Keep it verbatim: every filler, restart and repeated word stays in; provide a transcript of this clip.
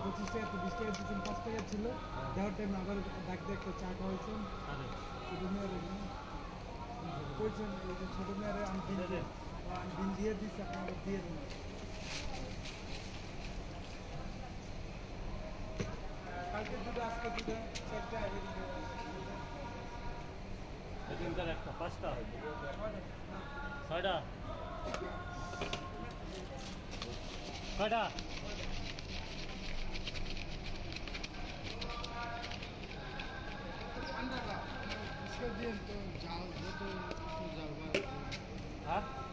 পঁচিশ টাকা তো বিশ টাকা দিচ্ছেন, পাঁচ টাকা ছিল দেওয়ার টাইম আবার ডাক দিয়ে একটা চা খাওয়াইছেন ছোটো মেয়ের কইছেন এই যে ছোটো মেয়ের আমি বিল দিয়ে আমি বিল দিয়ে দিচ্ছি আপনারা দিয়ে দিন। কালকে দুটো আজকে দুটো চারটা এদিনকার একটা পাঁচটা ছয়টা কয়টা ঠান্ডা দিয়ে তো জাল যত জাল হ্যাঁ